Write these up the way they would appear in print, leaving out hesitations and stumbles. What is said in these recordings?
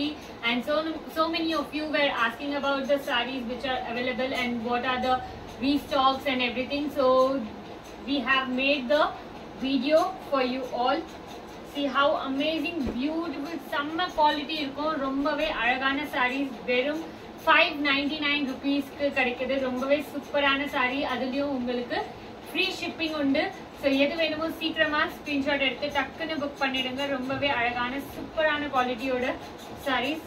quality, and so many of you were asking about the sarees which are available and what are the restocks and everything. So we have made the video for you all. See how amazing, beautiful, summer quality irukum. Rombave alagana sarees verum 599 rupees ku kadikkudu. Rombave superana saree, aduliyum ungalku free shipping undu. So எது வேணுமோ சீக்கிரமா screenshot எடுத்து டக்குன்னு book பண்ணிடுங்க. ரொம்பவே அழகான சூப்பரான குவாலிட்டியோட sarees.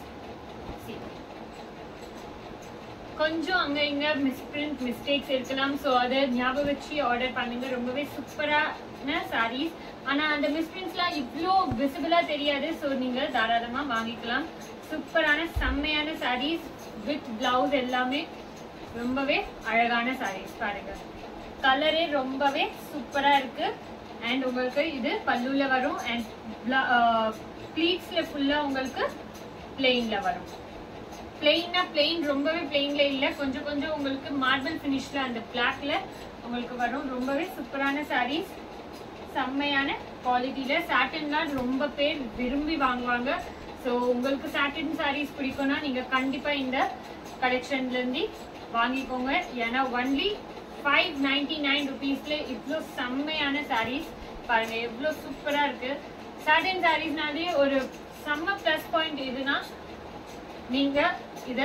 கொஞ்சம் அங்க இங்க மிஸ்பிரிண்ட் மிஸ்டேக்ஸ் இருக்கலாம். ஸோ அதை ஞாபகம் வச்சு ஆர்டர் பண்ணுங்க. ரொம்பவே சூப்பரான sarees. ஆனா அந்த மிஸ்பிரிண்ட்ஸ்லாம் இவ்வளோ விசிபிளா தெரியாது. ஸோ நீங்க தாராளமா வாங்கிக்கலாம். சூப்பரான செம்மையான sarees வித் பிளவுஸ் எல்லாமே ரொம்பவே அழகான sarees. பாருங்க, கலரே ரொம்பவே சூப்பரா இருக்கு. அண்ட் உங்களுக்கு இது பல்லுல வரும் அண்ட் ப்ளீட்ஸ்ல ஃபுல்லா உங்களுக்கு பிளெயின்ல வரும். பிளெயின்னா பிளெயின், ரொம்பவே பிளெயின்ல இல்ல, கொஞ்சம் கொஞ்சம் உங்களுக்கு மார்பிள் பினிஷ்ல அந்த பிளாக்ல உங்களுக்கு வரும். ரொம்பவே சூப்பரான sarees, செம்மையான குவாலிட்டியில. சாட்டின்லாம் ரொம்ப பேர் விரும்பி வாங்குவாங்க. ஸோ உங்களுக்கு சாட்டின் sarees பிடிக்கும்னா நீங்க கண்டிப்பா இந்த கலெக்ஷன்ல இருந்து வாங்கிக்கோங்க. ஏன்னா ஒன்லி 599 rupeesல இவ்வளோ செம்மையான sarees பாருங்க, எவ்வளோ சூப்பரா இருக்கு. சாட்டின் sareesனாலே ஒரு செம்ம பிளஸ் பாயிண்ட் இதுனா நீங்க இத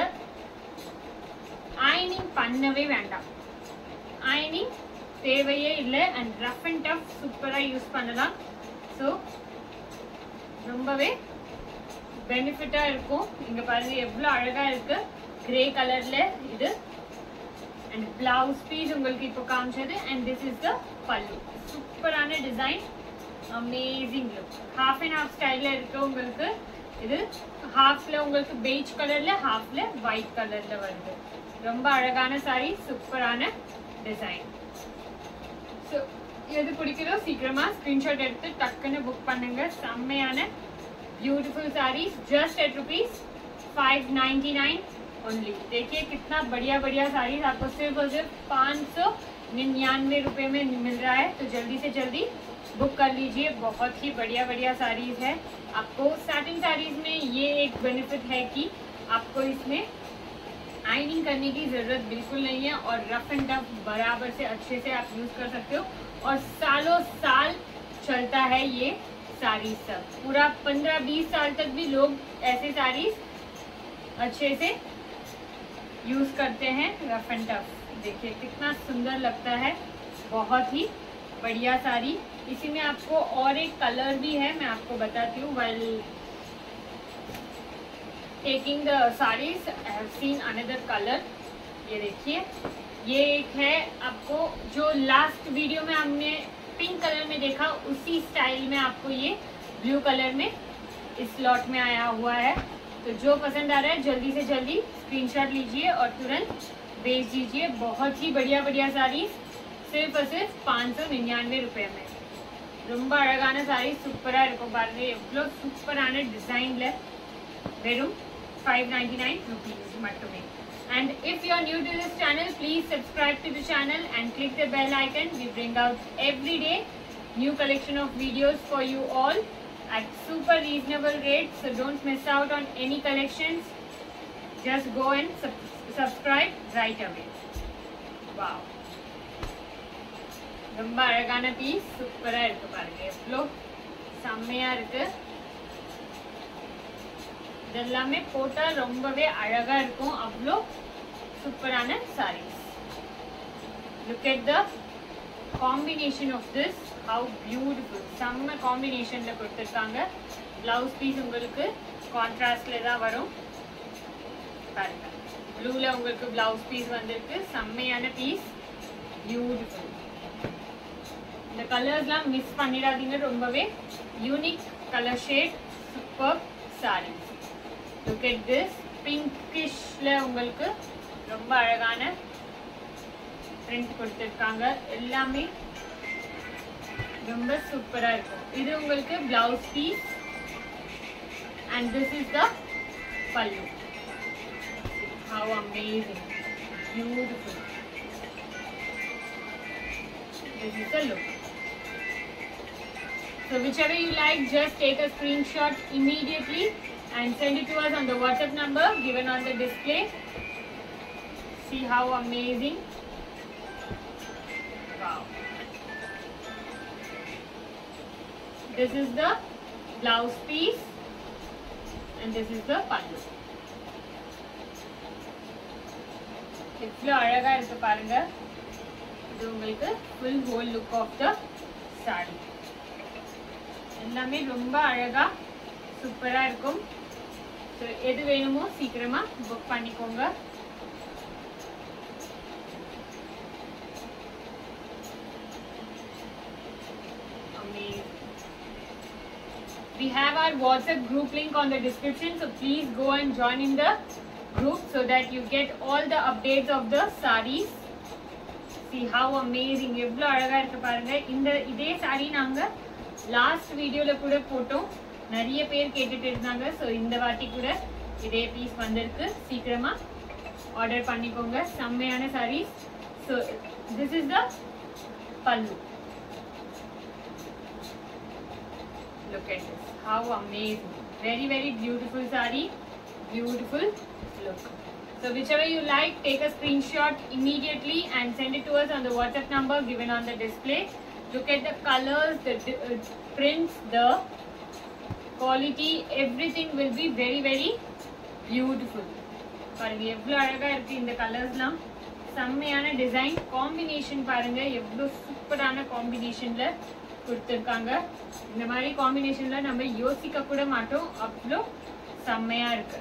அயனிங் பண்ணவே வேண்டாம். அயனிங் தேவையே இல்லை. அண்ட் ரஃப் அண்ட் டஃப் சூப்பரா யூஸ் பண்ணலாம். ஸோ ரொம்பவே பெனிஃபிட்டா இருக்கும். இங்க பாருங்க எவ்வளவு அழகா இருக்கு, கிரே கலர்ல இது. அண்ட் பிளவுஸ் பீஸ் உங்களுக்கு இப்போ காமிச்சது. And this is the pallu. சூப்பரான design, amazing look. Half and half ஸ்டைல்ல இருக்கு. உங்களுக்கு இது ஹாஃப்ல உங்களுக்கு பெய்ஜ் கலர்ல, ஹாஃப்ல ஒயிட் கலர்ல வருது. ரொம்ப அழகான saree, சூப்பரான டிசைன். ஸோ எது பிடிக்குதோ சீக்கிரமா ஸ்கிரீன்ஷாட் எடுத்து டக்குன்னு புக் பண்ணுங்க. செம்மையான beautiful sarees just at ₹599 only. देखिए कितना बढ़िया बढ़िया साड़ीज आपको सिर्फ और सिर्फ 599 रुपए में मिल रहा है। तो जल्दी से जल्दी बुक कर लीजिए। बहुत ही बढ़िया बढ़िया साड़ीज है। आपको सैटिन साड़ीज में ये एक बेनिफिट है कि आपको इसमें आयनिंग करने की जरूरत बिल्कुल नहीं है और रफ एंड टफ बराबर से अच्छे से आप यूज कर सकते हो और सालों साल चलता है ये साड़ीज। सब पूरा 15-20 साल तक भी लोग ऐसे साड़ीज अच्छे से यूज करते हैं रफ एंड टफ। देखिए कितना सुंदर लगता है, बहुत ही बढ़िया साड़ी। इसी में आपको और एक कलर भी है, मैं आपको बताती हूँ। while taking the sarees I have seen another color। ये देखिए ये एक है, आपको जो लास्ट वीडियो में हमने पिंक कलर में देखा उसी स्टाइल में आपको ये ब्लू कलर में इस लॉट में आया हुआ है। तो जो पसंद आ रहा है जल्दी से जल्दी स्क्रीनशॉट लीजिए और तुरंत भेज दीजिए। बहुत ही बढ़िया बढ़िया साड़ी सिर्फ और सिर्फ 599 रुपये में। ரொம்ப அழகான சாரி, சூப்பரா இருக்கும் பாருங்க, எவ்வளவு சூப்பரான டிசைன்ல வெறும் 599 rupees மட்டுமே। And if you are new to this channel, please subscribe to the channel and click the bell icon। We bring out every day new collection of videos for you all at super reasonable rates, so don't miss out on any collections। Just go and subscribe right away। Wow, ரொம்ப அழகான piece, சூப்பரா இருக்கு பாருங்க, எவ்வளோ செம்மையா இருக்கு। இதெல்லாமே போட்டா ரொம்பவே அழகா இருக்கும், அவ்வளோ சூப்பரான sarees। Look at the combination of this, how beautiful। செம்ம காம்பினேஷன்ல கொடுத்திருக்காங்க। பிளவுஸ் பீஸ் உங்களுக்கு கான்ட்ராஸ்ட்ல தான் வரும் பாருங்க, ப்ளூல உங்களுக்கு பிளவுஸ் பீஸ் வந்திருக்கு, செம்மையான பீஸ், பியூட்டிஃபுல்। இந்த கலர்ஸ்லாம் மிஸ் பண்ணிடாதீங்க, ரொம்பவே unique color shade, super sarees। Look at this, பிங்கிஷ்ல உங்களுக்கு ரொம்ப அழகான பிரிண்ட் கொடுத்திருக்காங்க, எல்லாமே ரொம்ப சூப்பரா இருக்கும்। இது உங்களுக்கு blouse piece and this is the pallu। How amazing, beautiful। This is the look। So whichever you like, just take a screenshot immediately and send it to us on the WhatsApp number given on the display. See how amazing. Wow. This is the blouse piece and this is the pallu. இவ்வளோ அழகா இருக்கு பாருங்க. இது உங்களுக்கு full whole look of the saree. எல்லாமே ரொம்ப அழகா சூப்பரா இருக்கும். ஸோ எது வேணுமோ சீக்கிரமா புக் பண்ணிக்கோங்க. We have our WhatsApp group link on the description, so please go and join in the group so that you get all the updates of the sarees. See how amazing, எவ்வளோ அழகா இருக்கு பாருங்க. இதே saree நாங்க last வீடியோல கூட போட்டோம், நிறைய பேர் கேட்டுட்டு இருந்தாங்க. ஸோ இந்த வாட்டி கூட இதே பீஸ் வந்திருக்கு, சீக்கிரமா ஆர்டர் பண்ணிக்கோங்க. செம்மையான sarees. So this is the pallu. Look at this, how amazing, very very beautiful saree, beautiful look. So whichever you like, take a screenshot immediately and send it to us on the WhatsApp number given on the display. Look at the colors, the prints, the quality, everything will be very very beautiful. பாருங்க எவ்வளோ அழகா இருக்கு இந்த கலர்ஸ்லாம். செம்மையான design combination பாருங்க, எவ்வளோ சூப்பரான காம்பினேஷன்ல கொடுத்துருக்காங்க. இந்த மாதிரி காம்பினேஷன்ல நம்ம யோசிக்க கூட மாட்டோம், அவ்வளோ செம்மையா இருக்கு.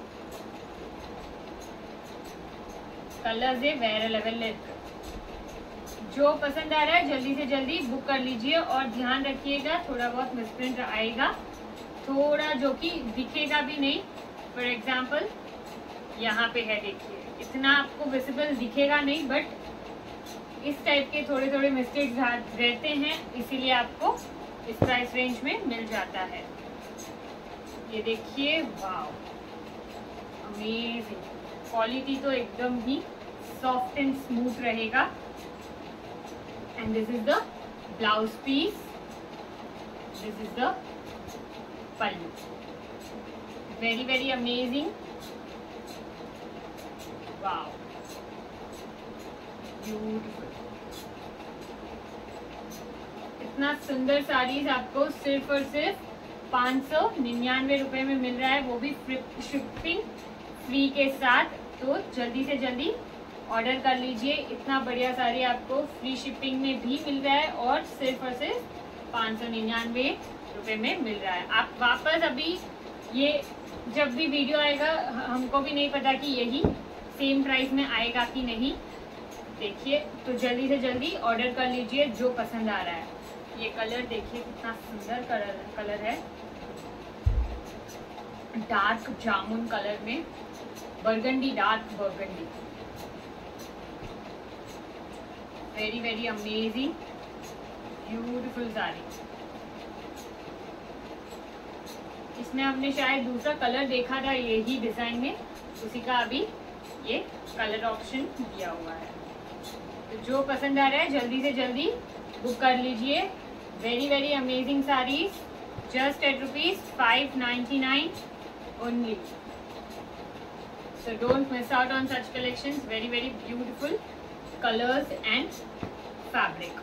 कलर्स वेरे लेवल इருக்கு. जो पसंद आ रहा है जल्दी से जल्दी बुक कर लीजिए और ध्यान रखिएगा थोड़ा बहुत मिसप्रिंट आएगा, थोड़ा जो कि दिखेगा भी नहीं. फॉर एग्जाम्पल यहाँ पे है, देखिए इतना आपको विजिबल दिखेगा नहीं, बट इस टाइप के थोड़े थोड़े मिस्टेक्स रहते हैं, इसीलिए आपको इस प्राइस रेंज में मिल जाता है. ये देखिए, वाव अमेजिंग. क्वालिटी तो एकदम ही सॉफ्ट एंड स्मूथ रहेगा. And this is the blouse piece, this is the pallu. Very very amazing. Wow, beautiful. इतना सुंदर साड़ीज आपको सिर्फ और सिर्फ 599 रुपए में मिल रहा है, वो भी शिपिंग फ्री के साथ. तो जल्दी से जल्दी ऑर्डर कर लीजिए. इतना बढ़िया साड़ी आपको फ्री शिपिंग में भी मिल रहा है और सिर्फ 599 रुपए में मिल रहा है. आप वापस अभी ये जब भी वीडियो आएगा, हमको भी नहीं पता कि यही सेम प्राइस में आएगा कि नहीं. देखिए, तो जल्दी से जल्दी ऑर्डर कर लीजिए जो पसंद आ रहा है. ये कलर देखिए कितना सुंदर कलर है, डार्क जामुन कलर में, burgundy, dark burgundy. Very very amazing, beautiful sari. इसमें हमने शायद दूसरा कलर देखा था यही डिजाइन में, उसी का अभी ये कलर ऑप्शन दिया हुआ है. तो जो पसंद आ रहा है जल्दी से जल्दी बुक कर लीजिए. Very very amazing sarees, just at ₹599 only. So don't miss out on such collections. Very very beautiful colors and fabric.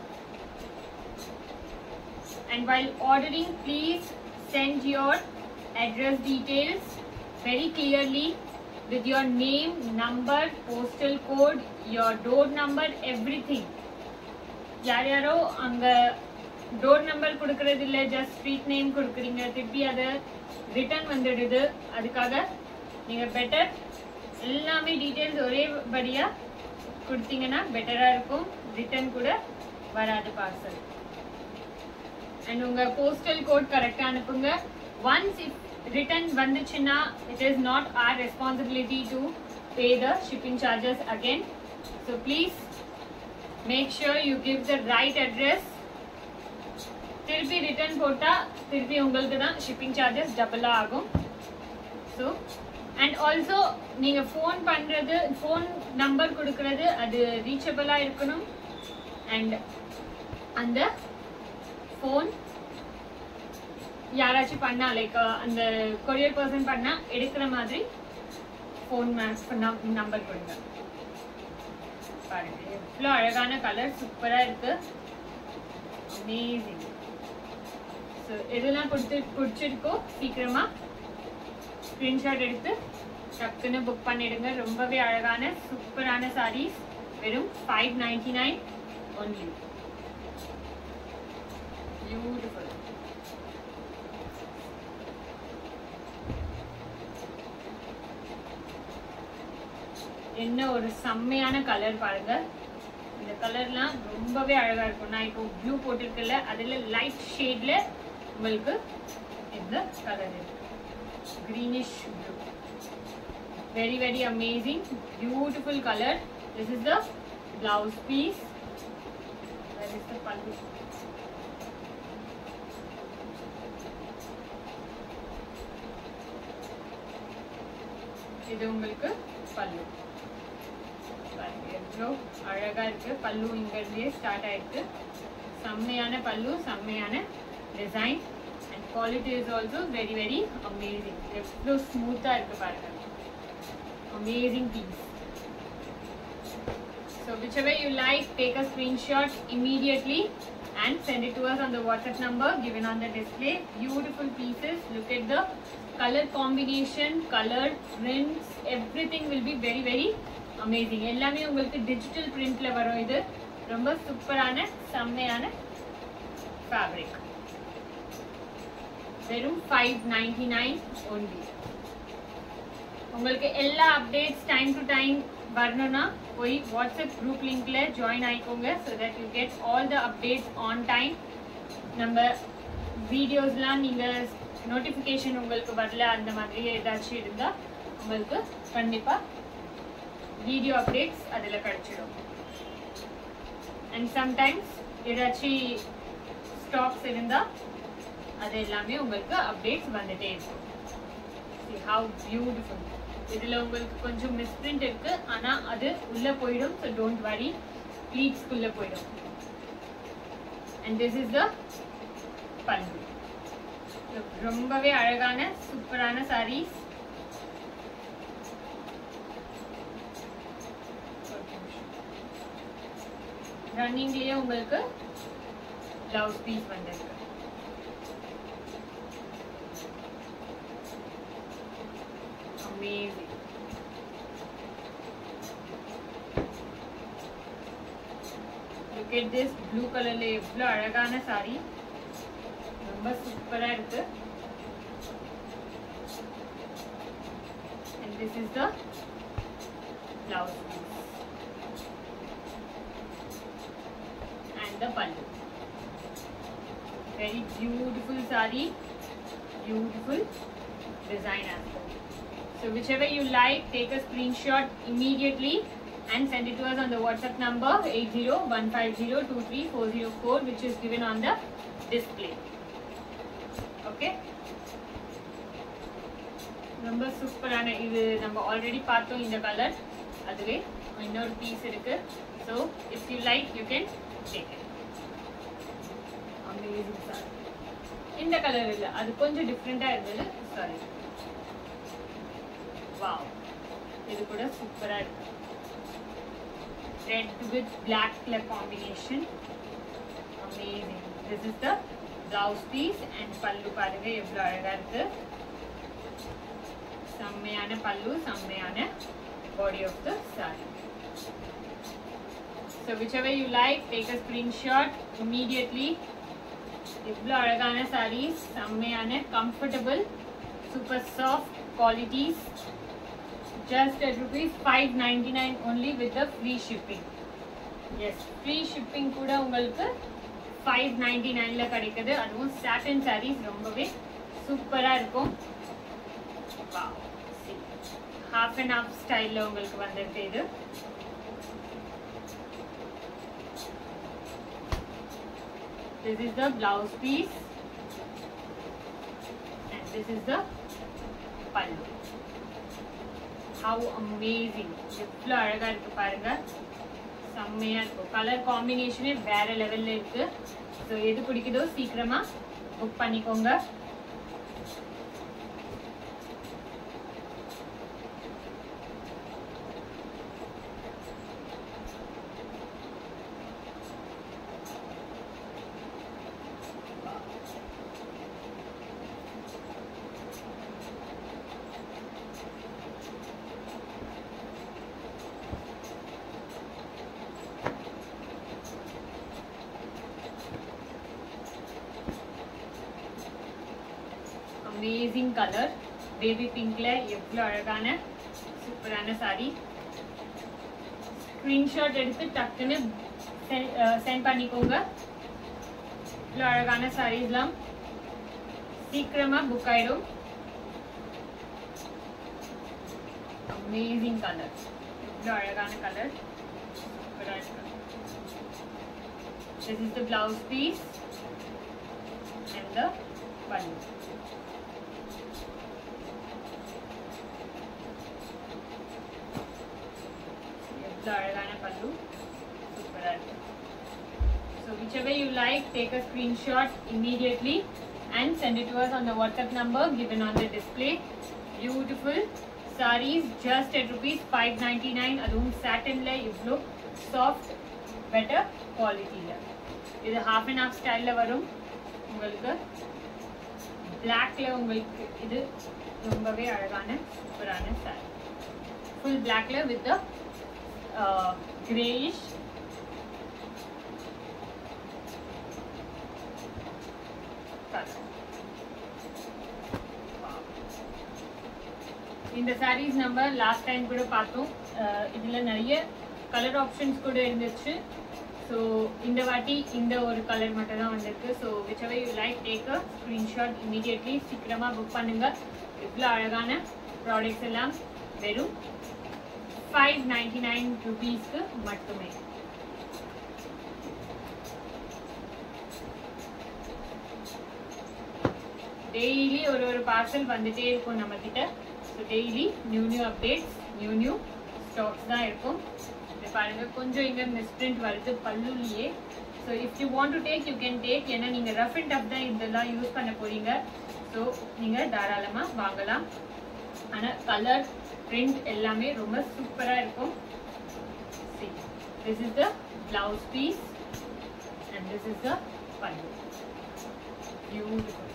And while ordering, please send your address details very clearly with your name, number, postal code, your door number, everything. யார் யாரோ அங்க door number கொடுக்கறது இல்ல, just street name கொடுக்குறீங்க, திருப்பி அதை return வந்துடுது. அதுக்காக நீங்க பெட்டர் எல்லாமே டீடைல்ஸ் ஒரே படியா கொடுத்தீங்கன்னா பெட்டரா இருக்கும். ரிட்டர்ன் கூட வராது பார்சல். அண்ட் உங்க போஸ்டல் கோட் கரெக்டா அனுப்புங்க. ஒன்ஸ் இஃப் ரிட்டர்ன் வந்துச்சுன்னா it is not our responsibility to pay the shipping charges again. So please make sure you give the right address. திருப்பி ரிட்டர்ன் போட்டா திருப்பி உங்களுக்கு தான் ஷிப்பிங் சார்ஜஸ் டபுளா ஆகும். ஸோ அண்ட் ஆல்சோ நீங்க ஃபோன் பண்றது, ஃபோன் நம்பர் கொடுக்கறது அது ரீச்சபிளா இருக்கணும். அண்ட் அந்த ஃபோன் யாராச்சும் பண்ணா லைக் அந்த கொரியர் பர்சன் பண்ணா எடுக்கிற மாதிரி ஃபோன் நம்பர் கொடுங்க. பாருங்க எவ்வளோ அழகான கலர், சூப்பரா இருக்கு, அமேசிங். ஸோ எதெல்லாம் பிடிச்சிருக்கோ சீக்கிரமா ஸ்கிரீன்ஷாட் எடுத்து டக்குன்னு புக் பண்ணிடுங்க. ரொம்பவே அழகான சூப்பரான சாரீஸ், வெறும் 599 only. Beautiful. என்ன ஒரு செம்மையான கலர் பாருங்க. இந்த கலர்லாம் ரொம்பவே அழகா இருக்கும். நான் இப்போ ப்ளூ போட்டிருக்கல, அதுல லைட் ஷேட்ல உங்களுக்கு இந்த கலர் இருக்கு, greenish blue. Very very amazing, beautiful color. This is the blouse piece. Where is the pallu? இது உங்களுக்கு பல்லு. எவ்வளோ அழகா இருக்கு. பல்லு இங்கிருந்தே ஸ்டார்ட் ஆயிருக்கு. செம்மையான பல்லு, செம்மையான design, and quality is also very very amazing. எவ்வளோ ஸ்மூத்தா இருக்கு பாருங்க, amazing piece. So whichever you like, take a screenshot immediately and send it to us on the WhatsApp number given on the display. Beautiful pieces. Look at the color combination, color prints, everything will be very very amazing. எல்லாமே உங்களுக்கு digital பிரிண்ட்ல வரும். இது ரொம்ப சூப்பரான செம்மையான fabric. வெறும் 599 only. உங்களுக்கு எல்லா அப்டேட்ஸ் டைம் டு டைம் வரணும்னா போய் வாட்ஸ்அப் குரூப் லிங்க்ல ஜாயின் ஆயிக்கோங்க. So that you get all the updates on time. நம்ம வீடியோஸ்லாம் நீங்கள் நோட்டிஃபிகேஷன் உங்களுக்கு வரல அந்த மாதிரி ஏதாச்சும் இருந்தால் உங்களுக்கு கண்டிப்பாக வீடியோ அப்டேட்ஸ் அதில் கிடைச்சிடும். அண்ட் சம்டைம்ஸ் ஏதாச்சும் ஸ்டாக்ஸ் இருந்தால் அது எல்லாமே உங்களுக்கு அப்டேட்ஸ் வந்துட்டே இருக்கும். See how beautiful. இதுல உங்களுக்கு கொஞ்சம் மிஸ்பிரிண்ட் இருக்கு, ஆனா அது உள்ள போயிடும். So don't worry, pleats குள்ள போயிடும். And this is the pallu. ரொம்பவே அழகான சூப்பரான சாரீஸ். ரன்னிங்லயே உங்களுக்கு பிளவுஸ் பீஸ் வந்திருக்கு. Amazing. Look at this blue color le evlo alagana saree, romba super ah irukku. And this is the blouse piece and the pallu. Very beautiful saree, beautiful design as well. So whichever you like, take a screenshot immediately and send it to us on the WhatsApp number 8015023404, which is given on the display. Okay. Number super ana idu நம்ம already பார்த்தோம் இந்த colour. அதுவே இன்னொரு piece இருக்கு. So if you like, you can take it. Amazing saree. இந்த color இல்ல, அது கொஞ்சம் டிஃபரெண்டா இருந்தது. Sorry. Wow, இது கூட சூப்பரா இருக்கு. Red with black color combination, amazing. This is the blouse piece and pallu பாருங்க எவ்வளவு அழகா இருக்கு. செம்மையான பல்லு, செம்மையான body of the saree. So whichever you like, take a screenshot immediately. எவ்வளவு அழகான sarees, செம்மையான comfortable, super soft qualities. Just at ₹599 only with the free shipping. Yes, free shipping kuda ungalku 599 la kadikkudu. Aduvum satin sarees rombave super ah irukum. Wow, see, half and half style la ungalku vandirukku idu. This is the blouse piece and this is the pallu. How amazing. எவ்வளோ அழகா இருக்கு பாருங்க, செம்மையா இருக்கும். Colour காம்பினேஷனே வேற லெவல்ல இருக்கு. So எது பிடிக்குதோ சீக்கிரமா புக் பண்ணிக்கோங்க. கலர் பேபி பிங்க்ல எவ்வளவு அழகான சூப்பரான சாரி. ஸ்கிரீன்ஷாட் எடுத்து டக்குன்னு சென்ட் பண்ணிக்கோங்க. இவ்வளவு அழகான சாரீஸ்லாம் சீக்கிரமா புக் ஆயிடும். அமேசிங் கலர், இவ்வளவு அழகான கலர். This is the blouse piece and the pallu. Iவ்வளவு அழகான pallu, super இருக்கு. So whichever you like, take a screenshot immediately and send it to us on the WhatsApp number given on the display. Beautiful sarees just at ₹599. அதுவும் satinல இவ்வளவு soft better qualityல. இது half and half ஸ்டைல்ல வரும். உங்களுக்கு blackல உங்களுக்கு இது ரொம்பவே அழகான சூப்பரான saree. Full blackல with the grayish color. இந்த sarees நம்ம லாஸ்ட் டைம் கூட பார்த்தோம். இதுல நிறைய கலர் ஆப்ஷன்ஸ் கூட இருந்துச்சு. ஸோ இந்த வாட்டி இந்த ஒரு கலர் மட்டும் தான் வந்திருக்கு. So whichever you like, take a screenshot immediately. சீக்கிரமா புக் பண்ணுங்க. இவ்வளோ அழகான ப்ராடக்ட்ஸ் எல்லாம் வெறும் ₹599 மட்டுமே. டெய்லி ஒரு பார்சல் வந்துட்டே இருக்கும் நம்ம கிட்ட. So daily new updates, new stocks தான் இருக்கும். பாருங்க கொஞ்சம் இங்க மிஸ்பிரிண்ட் வருது பல்லுலயே. So if you want to take you can take. ஏன்னா நீங்க ரஃப் அண்ட் டஃப் தான் இதெல்லாம் யூஸ் பண்ண போறீங்க. ஸோ நீங்க தாராளமா வாங்கலாம். ஆனா கலர் பிரிண்ட் எல்லாமே ரொம்ப சூப்பரா இருக்கும். See, this is the blouse piece and this is the pallu. Beautiful.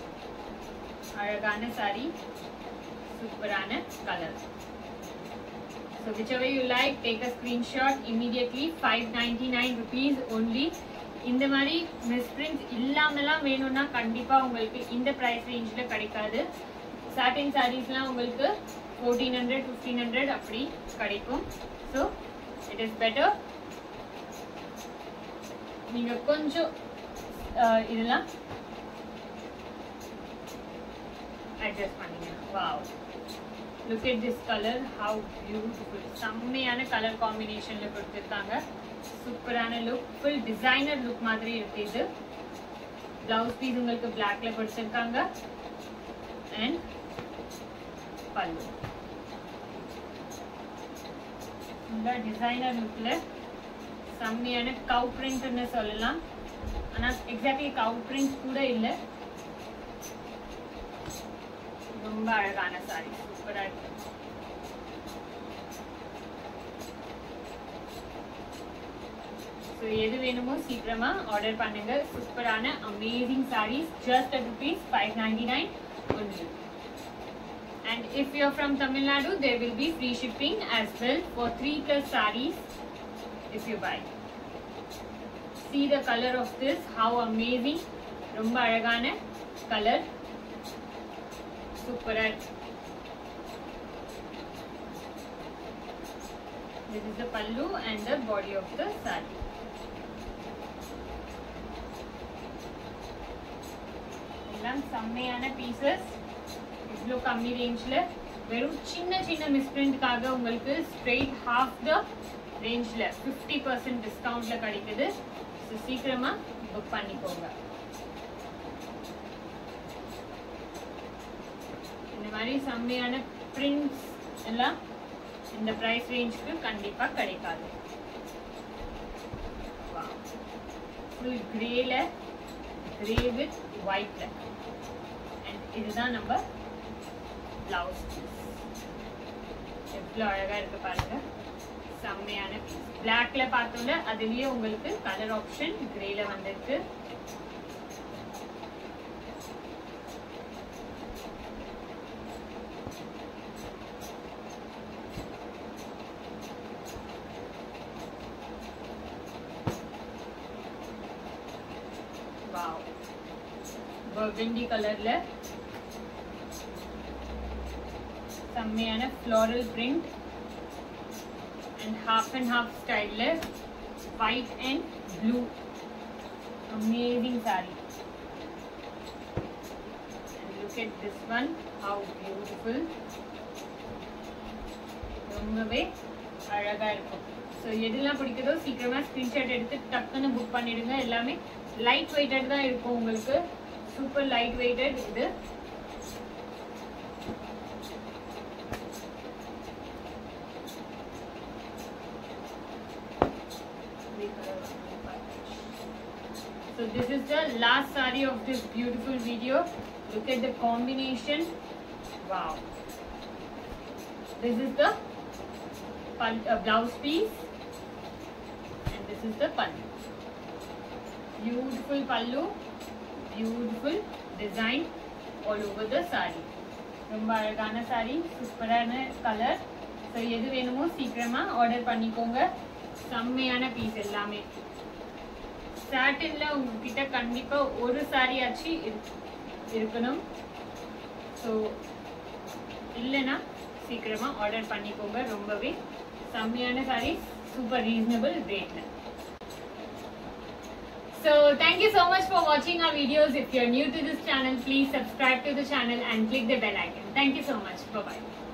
அழகான saree, சூப்பரான color. So whichever you like, take a screenshot immediately. ₹599 only. இந்த மாதிரி மிஸ்பிரிண்ட் இல்லாமலாம் வேணும்னா கண்டிப்பா உங்களுக்கு இந்த பிரைஸ் ரேஞ்ச்ல கிடைக்காது. சாட்டின் சாரீஸ்லாம் உங்களுக்கு 1400 1500 அப்படி கிடைக்கும். ஸோ இட் இஸ் பெட்டர் நீங்க கொஞ்சம் இதெல்லாம் அட்ஜஸ்ட் பண்ணீங்க. Wow, look at this color, how beautiful. செம்மையான கலர் காம்பினேஷன்ல கொடுத்திருக்காங்க. சூப்பரான லுக், ஃபுல் டிசைனர் லுக் மாதிரி இருக்கு. இது பிளவுஸ் பீஸ் உங்களுக்கு பிளாக்ல கொடுத்திருக்காங்க அண்ட் பல்லு இந்த டிசைனர் லுக்ல செம்மையான கவ் பிரிண்ட்னு சொல்லலாம். ஆனா எக்ஸாக்ட்லி கவ் பிரிண்ட் கூட இல்லை. ரொம்ப அழகான சாரி, சூப்பரா இருக்கு. ஸோ எது வேணுமோ சீக்கிரமா ஆர்டர் பண்ணுங்க. சூப்பரான amazing sarees just at ₹599 only. And if you're from Tamil Nadu, there will be free shipping as well for 3+ sarees if you buy. See the color of this, how amazing. ரொம்ப அழகான colour, சூப்பரா இருக்கு. This is the pallu and the body of the saree. எல்லாம் செம்மையான pieces. இவ்வளோ கம்மி ரேஞ்ச்ல வெறும் சின்ன மிஸ்பிரிண்ட்காக உங்களுக்கு ஸ்ட்ரெயிட் half the ரேஞ்ச்ல 50% டிஸ்கவுண்ட்ல கிடைக்குது. ஸோ சீக்கிரமா புக் பண்ணிக்கோங்க. இந்த மாதிரி செம்மையான பிரிண்ட்ஸ் எல்லாம் இந்த பிரைஸ் ரேஞ்சுக்கு கண்டிப்பா கிடைக்காது. ஃபுல் கிரேல, கிரே வித் ஒயிட்ல. அண்ட் இதுதான் நம்ம பிளவுஸ் பீஸ். எவ்வளோ அழகா இருக்கு பாருங்க, செம்மையான பீஸ். பிளாக்ல பார்த்தோம்ல, அதுலயே உங்களுக்கு கலர் ஆப்ஷன் கிரேல வந்திருக்கு. burgundy கலர்ல செம்மையான floral print and half style white and blue. Amazing saree. And look at this one, how beautiful. ரொம்பவே அழகா இருக்கும். ஸோ எதெல்லாம் பிடிக்குதோ சீக்கிரமா ஸ்கிரீன்ஷாட் எடுத்து டக்குன்னு புக் பண்ணிடுங்க. எல்லாமே லைட் வெயிட்டட் தான் இருக்கும் உங்களுக்கு. சூப்பர் லைட் வெயிட்டட் இது. So this is the last saree of this beautiful video. Look at the combination. Wow. This is the blouse piece and this is the pallu. Beautiful pallu, beautiful design all over the saree. ரொம்ப அழகான saree, சூப்பரான colour. So எது வேணுமோ சீக்கிரமா order பண்ணிக்கோங்க. செம்மையான piece எல்லாமே. சாட்டின்ல உங்ககிட்ட கண்டிப்பா ஒரு saree ஆச்சு இருக்கணும். ஸோ இல்லைன்னா சீக்கிரமா ஆர்டர் பண்ணிக்கோங்க. ரொம்பவே செம்மையான sarees, super reasonable rate. So thank you so much for watching our videos. If you are new to this channel, please subscribe to the channel and click the bell icon. Thank you so much. Bye bye.